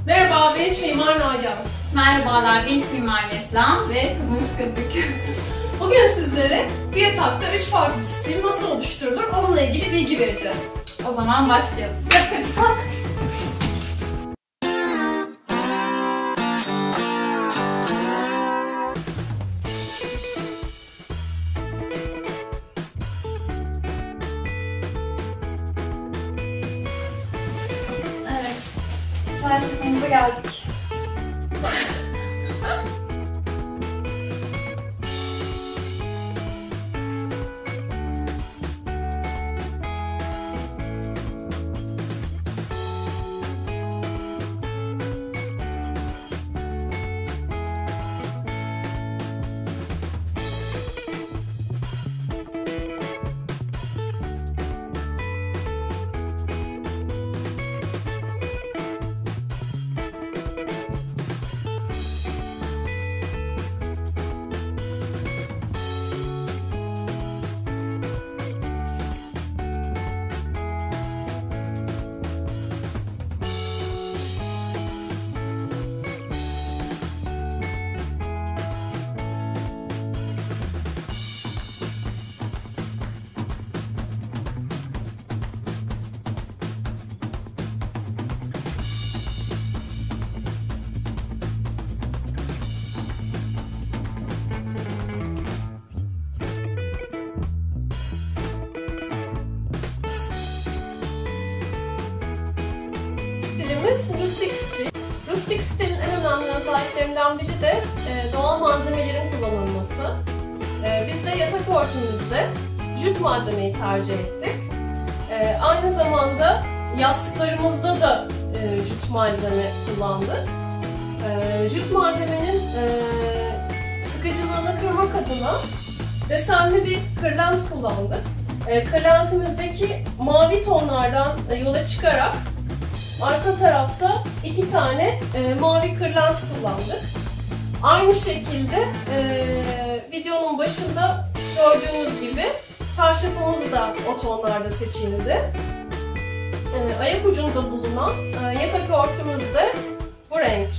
Merhaba, ben iç mimar Nagihan. Merhabalar, ben iç mimar Neslihan ve kızımız Kıbrık. Bugün sizlere bir yatakta 3 farklı stil nasıl oluşturulur onunla ilgili bilgi vereceğiz. O zaman başlayalım. Tak. Evet, çarşafımıza geldik. Stilimiz rustik stil. Rustik stilin en önemli özelliklerinden biri de doğal malzemelerin kullanılması. Biz de yatak örtümüzde jüt malzemeyi tercih ettik. Aynı zamanda yastıklarımızda da jüt malzeme kullandık. Jüt malzemenin sıkıcılığını kırmak adına desenli bir kırlent kullandık. Kırlentimizdeki mavi tonlardan yola çıkarak arka tarafta 2 tane mavi kırlent kullandık. Aynı şekilde videonun başında gördüğünüz gibi çarşafımız da o tonlarda seçildi. Ayak ucunda bulunan yatak örtümüz de bu renk.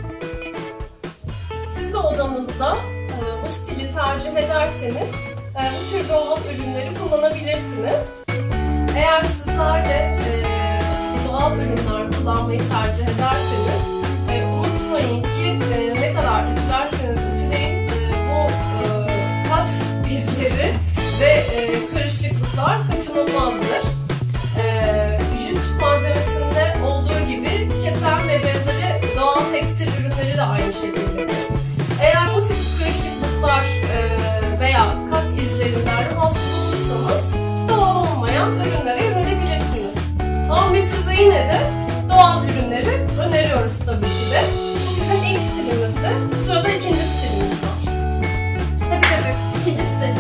Siz de odanızda bu stili tercih ederseniz bu tür doğal ürünleri kullanabilirsiniz. Eğer sizler de doğal ürünler kullanmayı tercih ederseniz unutmayın ki ne kadar ütülerseniz ütüleyin bu kat izleri ve kırışıklıklar kaçınılmazdır. Jüt malzemesinde olduğu gibi keten ve benzeri doğal tekstil ürünleri de aynı şekildedir. Eğer bu tip kırışıklıklar veya kat izlerinden rahatsız olursanız doğal olmayan ürünlere yönelebilirsiniz. Ama biz size yine de doğal ürünleri öneriyoruz tabii ki de. Bu bizim ilk stilimizdi. Sırada ikinci stilimiz var. Hadi Kıbrık, ikinci stil.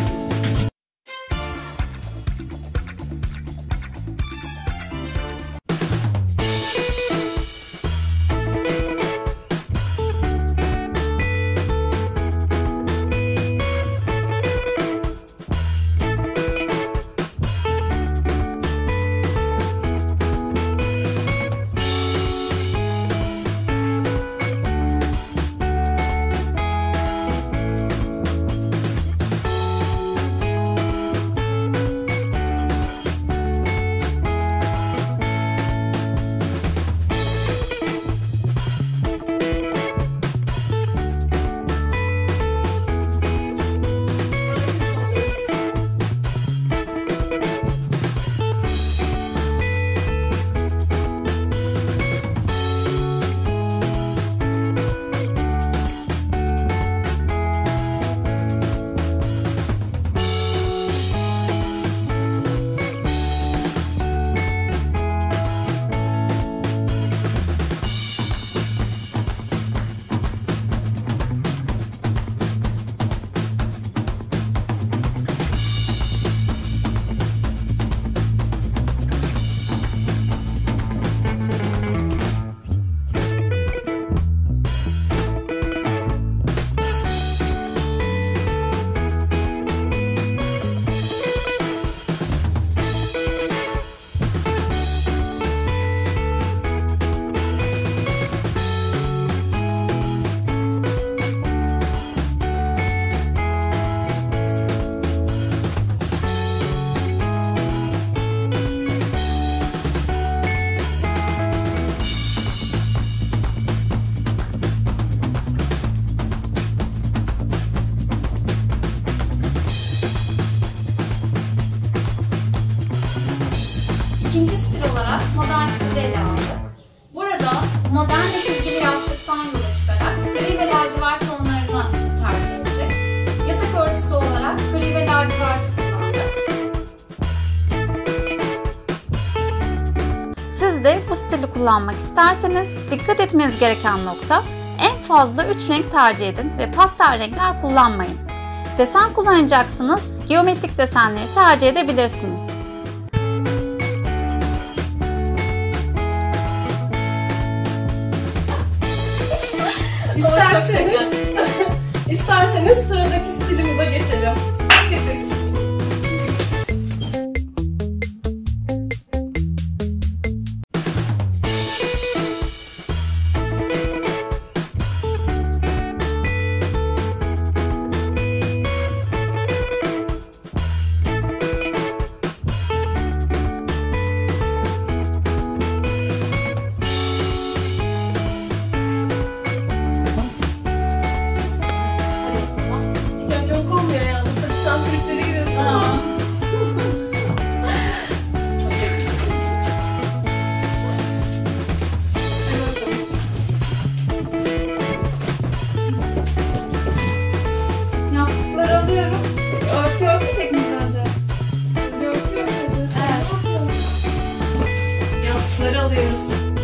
İkinci stil olarak modern stili ele aldık. Burada modern ve çizgili yastıktan yola çıkarak gri ve lacivert tonlarını tercih ettik. Yatak örtüsü olarak gri ve laciverti kullandık. Siz de bu stili kullanmak isterseniz dikkat etmeniz gereken nokta, en fazla 3 renk tercih edin ve pastel renkler kullanmayın. Desen kullanacaksınız, geometrik desenleri tercih edebilirsiniz. İsterseniz sıradaki stilimize geçelim. Peki. Yastıkları alıyorum. Örtü örtecek miyiz önce? Evet. Yastıkları alıyoruz.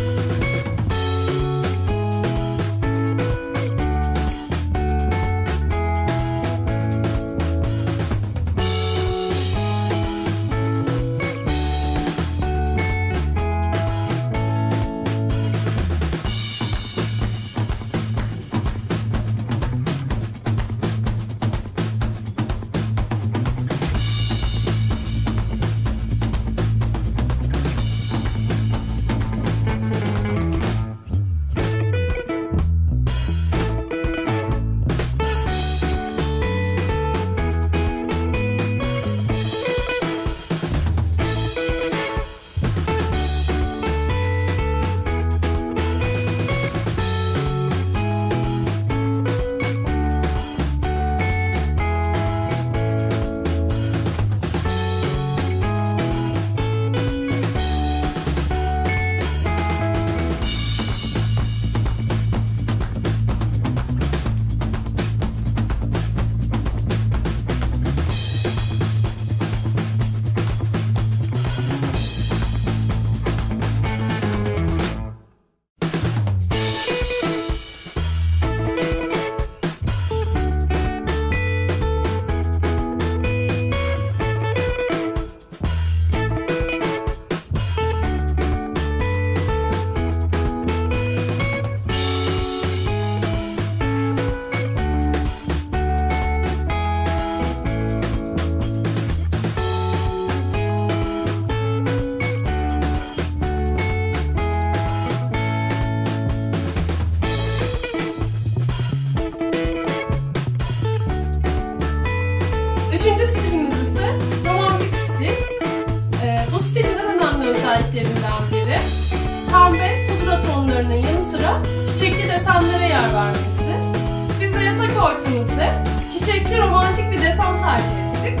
Üçüncü stilimiz ise romantik stil. Bu stilin en önemli özelliklerinden biri pembe pudra tonlarının yanı sıra çiçekli desenlere yer vermesi. Biz de yatak örtümüzde çiçekli romantik bir desen tercih ettik.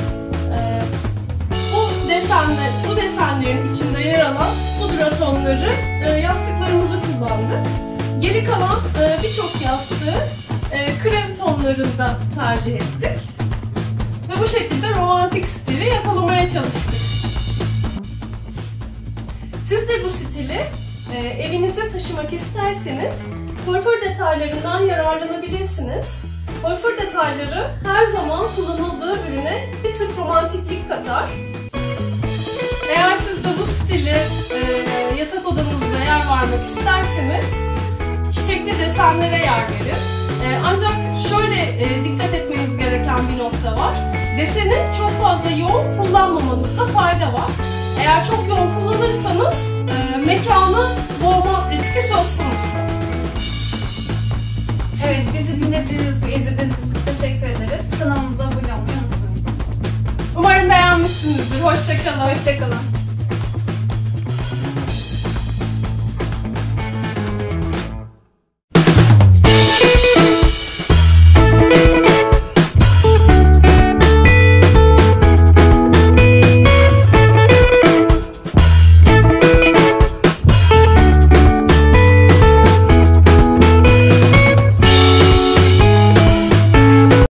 Bu desenlerin içinde yer alan pudra tonları yastıklarımızı kullandık. Geri kalan birçok yastığı krem tonlarında tercih ettik. Ve bu şekilde romantik stili yakalamaya çalıştık. Siz de bu stili evinize taşımak isterseniz kuaför detaylarından yararlanabilirsiniz. Kuaför detayları her zaman kullanıldığı ürüne bir tık romantiklik katar. Eğer siz de bu stili yatak odanızda yer vermek isterseniz çiçekli desenlere yer verin. Ancak şöyle dikkat etmeniz gereken bir nokta var. Deseni çok fazla yoğun kullanmamanızda fayda var. Eğer çok yoğun kullanırsanız mekanı boğma riski söz konusu. Evet, bizi dinlediğiniz ve izlediğiniz için teşekkür ederiz. Kanalımıza abone olmayı unutmayın. Umarım beğenmişsinizdir. Hoşça kalın. Hoşça kalın.